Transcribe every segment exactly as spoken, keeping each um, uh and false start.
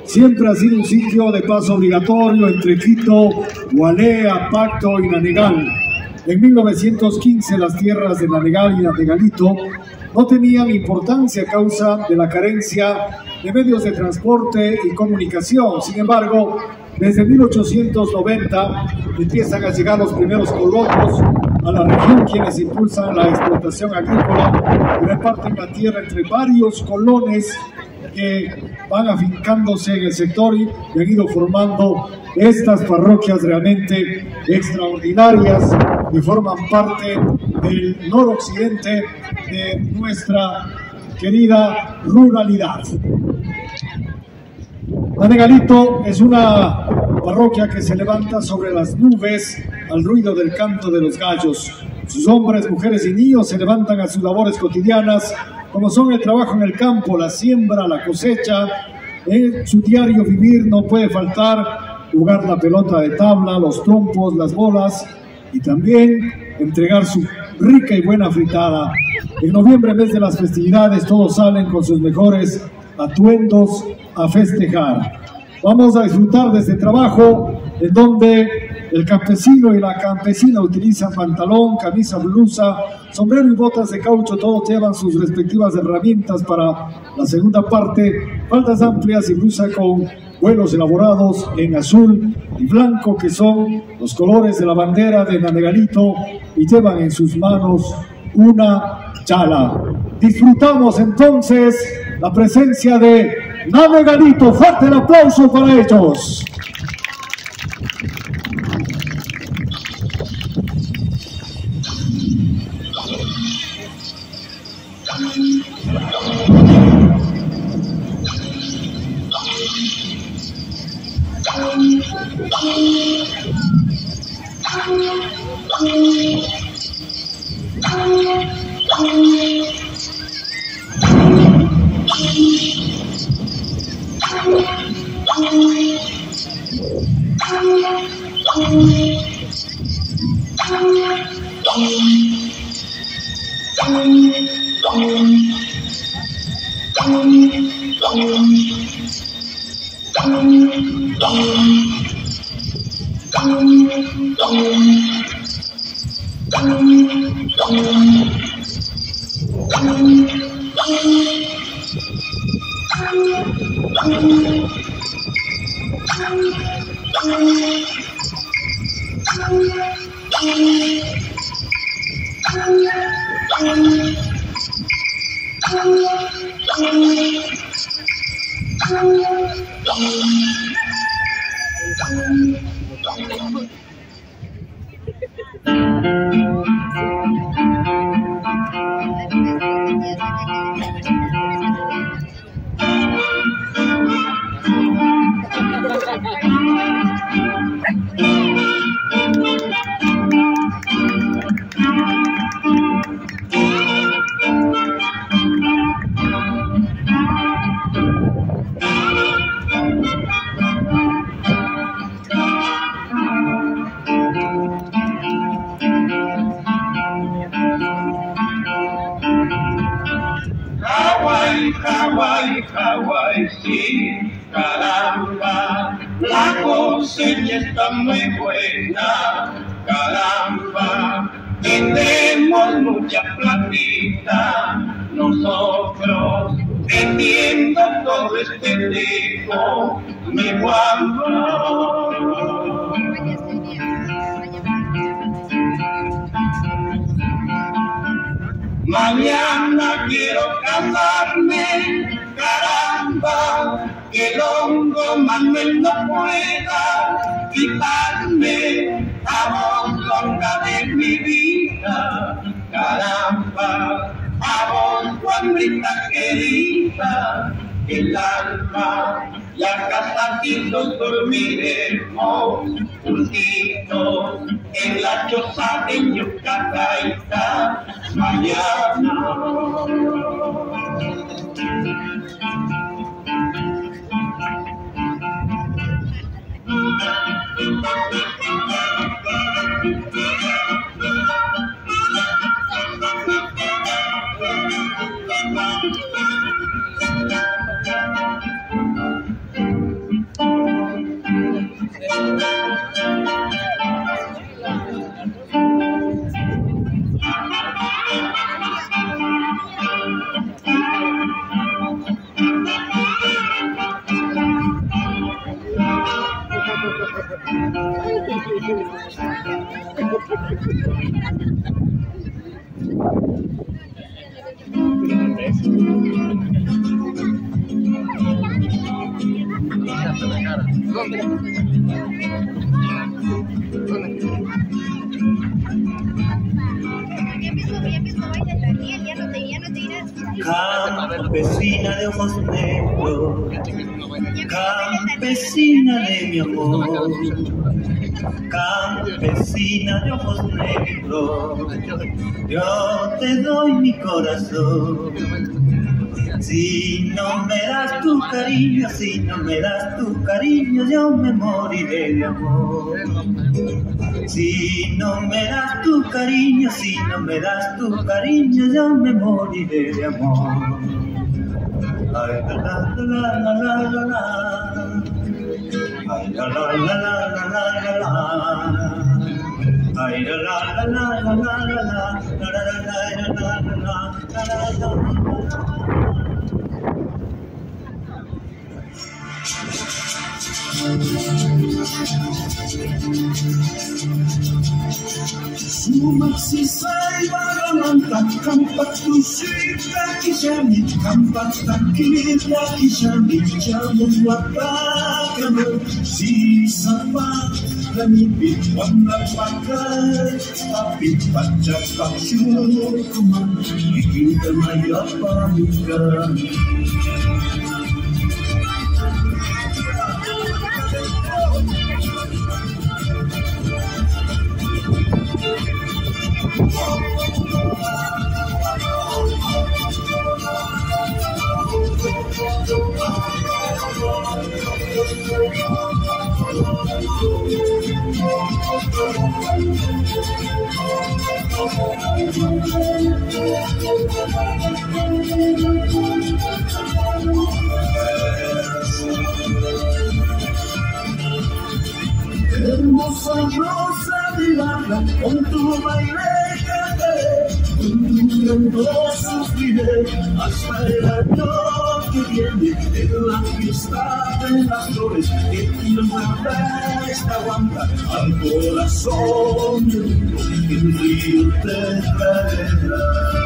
siempre ha sido un sitio de paso obligatorio entre Quito, Gualea, Pacto y Nanegal. En mil novecientos quince las tierras de Nanegal y Nanegalito no tenían importancia a causa de la carencia de medios de transporte y comunicación. Sin embargo, desde mil ochocientos noventa empiezan a llegar los primeros colonos a la región, quienes impulsan la explotación agrícola y reparten la tierra entre varios colones que van afincándose en el sector y han ido formando estas parroquias realmente extraordinarias que forman parte del noroccidente de nuestra querida ruralidad. Nanegalito es una parroquia que se levanta sobre las nubes al ruido del canto de los gallos. Sus hombres, mujeres y niños se levantan a sus labores cotidianas, como son el trabajo en el campo, la siembra, la cosecha. En su diario vivir no puede faltar jugar la pelota de tabla, los trompos, las bolas y también entregar su rica y buena fritada. En noviembre, mes de las festividades, todos salen con sus mejores atuendos a festejar. Vamos a disfrutar de este trabajo en donde el campesino y la campesina utilizan pantalón, camisa, blusa, sombrero y botas de caucho. Todos llevan sus respectivas herramientas para la segunda parte, faldas amplias y blusa con vuelos elaborados en azul y blanco, que son los colores de la bandera de Nanegalito, y llevan en sus manos una chala. Disfrutamos entonces la presencia de Nanegalito. Fuerte el aplauso para ellos. Hawái, Hawái, sí, caramba, la cosecha está muy buena, caramba, tenemos mucha platita, nosotros vendiendo todo este rico, mi guapo. Mañana quiero casarme, caramba, que el hongo Manuel no pueda quitarme a vos, longa de mi vida, caramba, a vos, Juanita querida, el alma, la casa aquí nos dormiremos juntitos en la choza de Yucataita mañana. Campesina de ojos negros, campesina de mi amor, campesina de ojos negros, yo te doy mi corazón. Si no me das tu cariño, si no me das tu cariño, yo me moriré de amor. Si no me das tu cariño, si no me das tu cariño, yo me moriré de amor. Ay, la la la la la la la. Ay, la la la la la la la. Ay, la la la la la la la la. La la la la la la la la. Sumaksi saiba manta kampak tusika kishami kampak takita kishami jamun watakama si sama lamipit wala pakai tapi pajak pasyur kuman kita maya pamikan. Hermosa rosa de barra, con tu baile cantaré, con tu canto sufriré, hasta el año que viene, en la fiesta de las flores, que una esta aguanta al corazón del mundo, el río te traerá.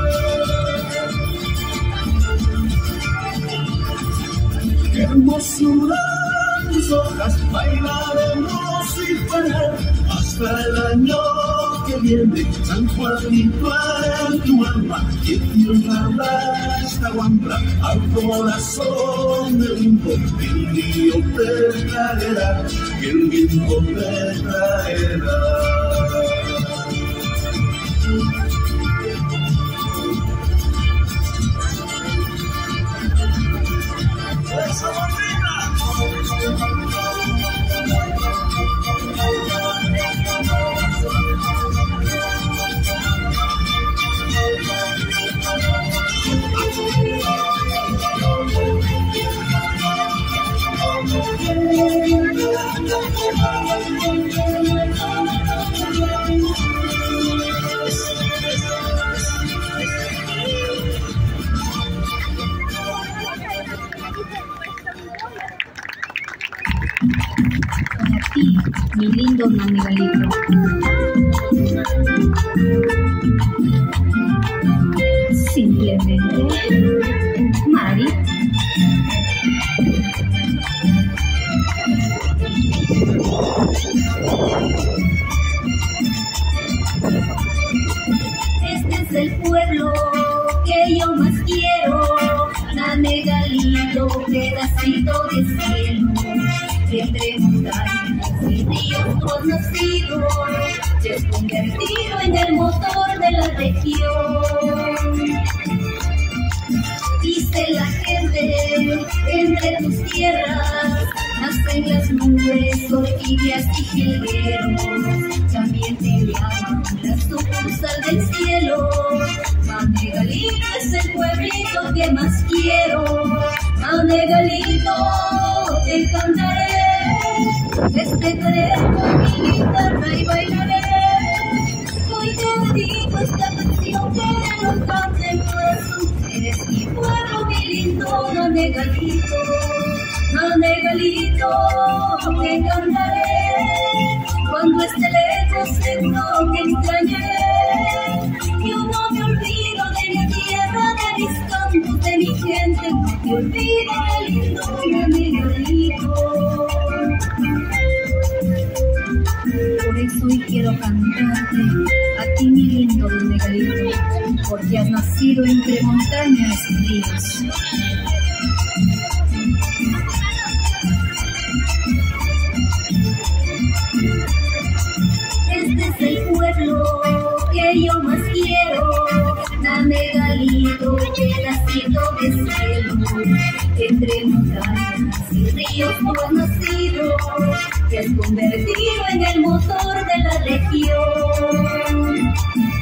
Qué hermosura tus hojas, bailaremos y parar hasta el año que viene. San Juanito en tu alma, que tierra esta guampa al corazón del mundo. El río te traerá, el viento te traerá. Para ti, mi lindo Miguelito. Simplemente, Mari. Este es el pueblo que yo más quiero, Nanegalito, pedacito de cielo, entre montañas y ríos conocido, se ha convertido en el motor de la región. Dice la gente, entre tus tierras nacen las nubes, orquídeas y jilgueros. También te llaman la sucursal del cielo. Manegalito es el pueblito que más quiero. Manegalito, te cantaré, festejaré con mi guitarra y bailaré. Hoy te dedico esta canción que no cante más. Eres mi pueblo, mi lindo Manegalito. Negalito, te cantaré cuando esté lejos, seguro que extrañaré. Yo no me olvido de mi tierra, de mis campos, de mi gente, no me olvido del lindo Negalito. Por eso hoy quiero cantarte a ti, mi lindo Negalito, porque has nacido entre montañas y ríos. Este es el pueblo que yo más quiero, Negalito, pedacito de cielo, entre montañas y ríos tú has nacido, te has convertido en el motor de la región.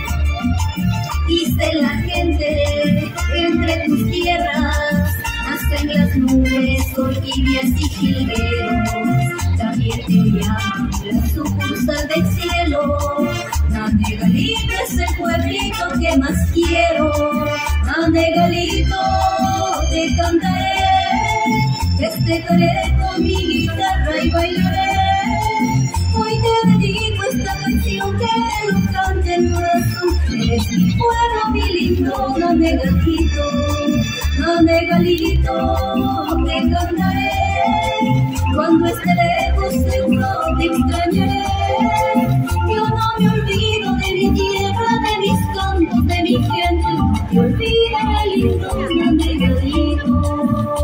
Dice la gente, entre tus tierras nacen las nubes, orquídeas y jilgueros, también te llaman la sucursal del cielo. Negalito es el pueblito que más quiero, Negalito, te cantaré, festejaré con mi guitarra y bailaré. Hoy te dedico esta canción, que lo cante el corazón. Eres mi pueblo, mi lindo Negalito, Negalito, te cantaré cuando esté lejos, seguro te extrañaré. Yo no me olvido de mi tierra, de mis campos, de mi gente, no te olvides del lindo Negalito.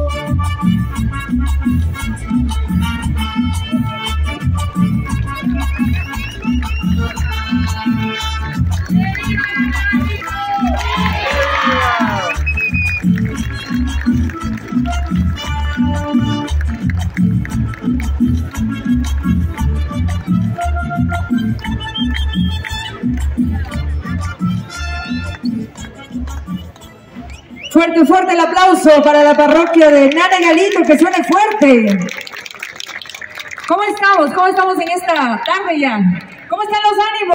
Fuerte, fuerte el aplauso para la parroquia de Negalito, que suene fuerte. ¿Cómo estamos? ¿Cómo estamos en esta tarde ya? ¿Cómo están los ánimos?